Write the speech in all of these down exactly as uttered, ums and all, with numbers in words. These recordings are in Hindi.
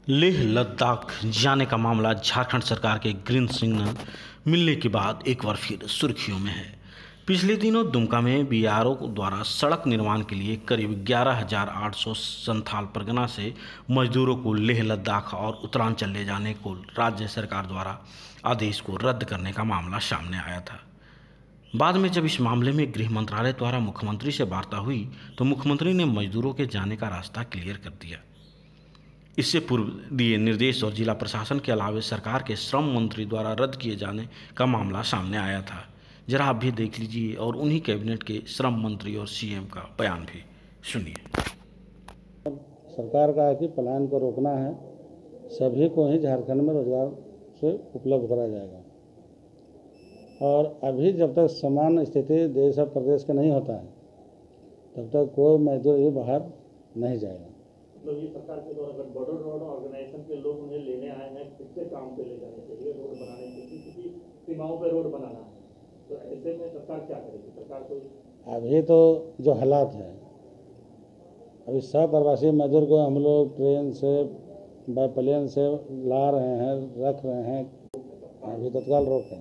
लेह लद्दाख जाने का मामला झारखंड सरकार के ग्रीन सिग्नल मिलने के बाद एक बार फिर सुर्खियों में है। पिछले दिनों दुमका में बीआरओ द्वारा सड़क निर्माण के लिए करीब ग्यारह हजार आठ सौ संथाल परगना से मजदूरों को लेह लद्दाख और उत्तरांचल ले जाने को राज्य सरकार द्वारा आदेश को रद्द करने का मामला सामने आया था। बाद में जब इस मामले में गृह मंत्रालय द्वारा मुख्यमंत्री से वार्ता हुई तो मुख्यमंत्री ने मजदूरों के जाने का रास्ता क्लियर कर दिया। इससे पूर्व दिए निर्देश और जिला प्रशासन के अलावा सरकार के श्रम मंत्री द्वारा रद्द किए जाने का मामला सामने आया था। जरा आप भी देख लीजिए और उन्हीं कैबिनेट के श्रम मंत्री और सीएम का बयान भी सुनिए। सरकार का है कि पलायन को रोकना है, सभी को ही झारखंड में रोजगार से उपलब्ध कराया जाएगा। और अभी जब तक समान स्थिति देश और प्रदेश का नहीं होता है तब तक कोई मजदूर भी बाहर नहीं जाएगा। मतलब ये सरकार के द्वारा अगर बॉर्डर रोड ऑर्गेनाइजेशन के लोग उन्हें लेने आए हैं किससे काम पे ले जाने के लिए, रोड बनाने के लिए, क्योंकि सीमाओं पे रोड बनाना है, तो ऐसे में सरकार क्या करेगी? सरकार को अभी तो जो हालात है, अभी सब प्रवासी मजदूर को हम लोग ट्रेन से बाय प्लेन से ला रहे हैं, रख रहे हैं, अभी तत्काल रोक है।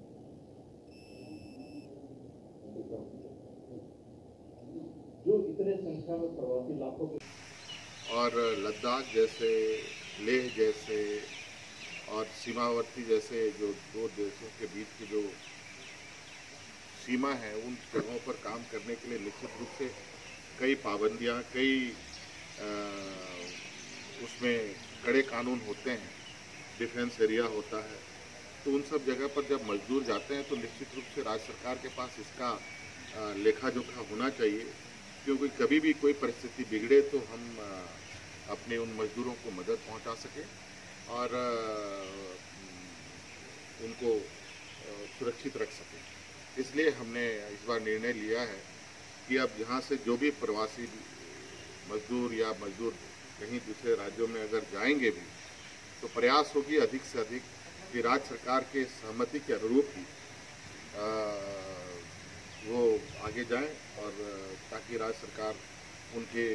जो इतने संख्या में प्रवासी लाखों के और लद्दाख जैसे, लेह जैसे और सीमावर्ती जैसे जो दो देशों के बीच की जो सीमा है, उन जगहों पर काम करने के लिए निश्चित रूप से कई पाबंदियां, कई आ, उसमें कड़े कानून होते हैं, डिफेंस एरिया होता है। तो उन सब जगह पर जब मजदूर जाते हैं तो निश्चित रूप से राज्य सरकार के पास इसका आ, लेखा जोखा होना चाहिए, क्योंकि कभी भी कोई परिस्थिति बिगड़े तो हम अपने उन मजदूरों को मदद पहुंचा सकें और उनको सुरक्षित रख सकें। इसलिए हमने इस बार निर्णय लिया है कि अब यहाँ से जो भी प्रवासी मजदूर या मजदूर कहीं दूसरे राज्यों में अगर जाएंगे भी तो प्रयास होगी अधिक से अधिक कि राज्य सरकार के सहमति के अनुरूप ही वो आगे जाएं और ताकि राज्य सरकार उनके।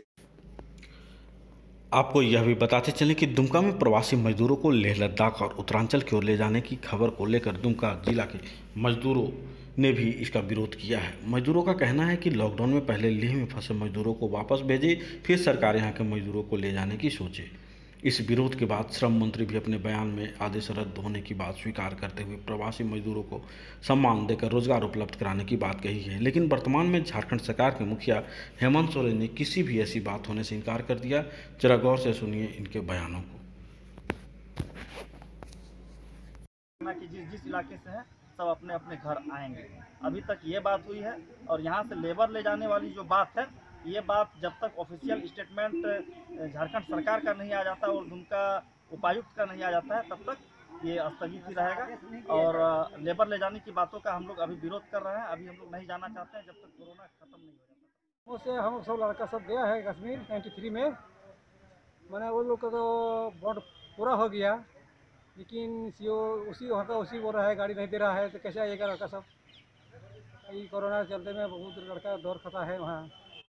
आपको यह भी बताते चलें कि दुमका में प्रवासी मजदूरों को लेह लद्दाख और उत्तरांचल की ओर ले जाने की खबर को लेकर दुमका जिला के मजदूरों ने भी इसका विरोध किया है। मजदूरों का कहना है कि लॉकडाउन में पहले लेह में फंसे मजदूरों को वापस भेजे, फिर सरकार यहां के मजदूरों को ले जाने की सोचे। इस विरोध के बाद श्रम मंत्री भी अपने बयान में आदेश रद्द होने की बात स्वीकार करते हुए प्रवासी मजदूरों को सम्मान देकर रोजगार उपलब्ध कराने की बात कही है। लेकिन वर्तमान में झारखंड सरकार के मुखिया हेमंत सोरेन ने किसी भी ऐसी बात होने से इनकार कर दिया। जरा गौर से सुनिए इनके बयानों को। कि जिस जिस इलाके से है सब अपने अपने घर आएंगे, अभी तक ये बात हुई है। और यहाँ से लेबर ले जाने वाली जो बात है, ये बात जब तक ऑफिशियल स्टेटमेंट झारखंड सरकार का नहीं आ जाता और उनका उपायुक्त का नहीं आ जाता है, तब तक ये स्थगित ही रहेगा। और लेबर ले जाने की बातों का हम लोग अभी विरोध कर रहे हैं। अभी हम लोग नहीं जाना चाहते हैं जब तक कोरोना खत्म नहीं हो जाता। उससे हम सब लड़का सब गया है कश्मीर तिरानवे में, मैंने वो लोग का तो बॉर्ड पूरा हो गया, लेकिन सीओ उसी वहाँ का उसी बोल रहा है गाड़ी नहीं दे रहा है, तो कैसे आएगा लड़का सब? ये कोरोना के चलते में बहुत लड़का दौर खाता है वहाँ।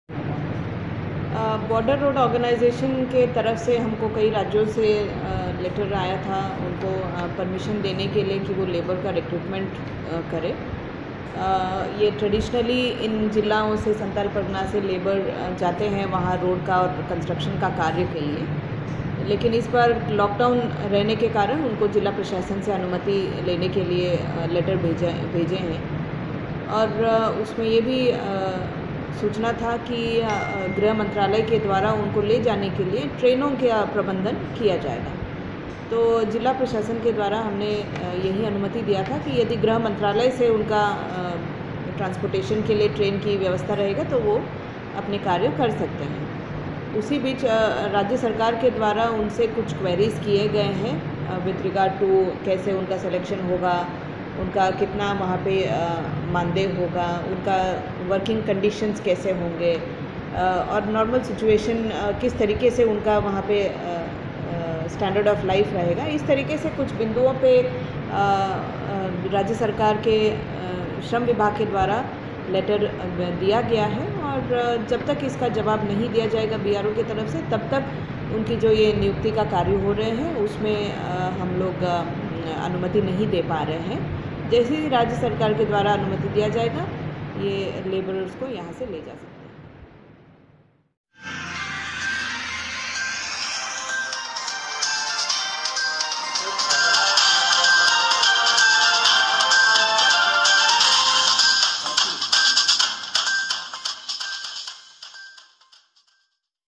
बॉर्डर रोड ऑर्गेनाइजेशन के तरफ से हमको कई राज्यों से लेटर आया था उनको परमिशन देने के लिए कि वो लेबर का रिक्रूटमेंट करे। ये ट्रेडिशनली इन जिलाओं से संथाल परगना से लेबर जाते हैं वहाँ रोड का और कंस्ट्रक्शन का कार्य के लिए, लेकिन इस बार लॉकडाउन रहने के कारण उनको जिला प्रशासन से अनुमति लेने के लिए लेटर भेजे भेजे हैं। और उसमें ये भी सूचना था कि गृह मंत्रालय के द्वारा उनको ले जाने के लिए ट्रेनों का प्रबंधन किया जाएगा। तो जिला प्रशासन के द्वारा हमने यही अनुमति दिया था कि यदि गृह मंत्रालय से उनका ट्रांसपोर्टेशन के लिए ट्रेन की व्यवस्था रहेगा तो वो अपने कार्य कर सकते हैं। उसी बीच राज्य सरकार के द्वारा उनसे कुछ क्वेरीज किए गए हैं विथ रिगार्ड टू कैसे उनका सिलेक्शन होगा, उनका कितना वहाँ पे मानदेय होगा, उनका वर्किंग कंडीशंस कैसे होंगे और नॉर्मल सिचुएशन किस तरीके से उनका वहाँ पे स्टैंडर्ड ऑफ लाइफ रहेगा। इस तरीके से कुछ बिंदुओं पे राज्य सरकार के श्रम विभाग के द्वारा लेटर दिया गया है और जब तक इसका जवाब नहीं दिया जाएगा बीआरओ की तरफ से, तब तक उनकी जो ये नियुक्ति का कार्य हो रहे हैं उसमें हम लोग अनुमति नहीं दे पा रहे हैं। जैसे ही राज्य सरकार के द्वारा अनुमति दिया जाएगा ये लेबरर्स को यहाँ से ले जा सकते हैं।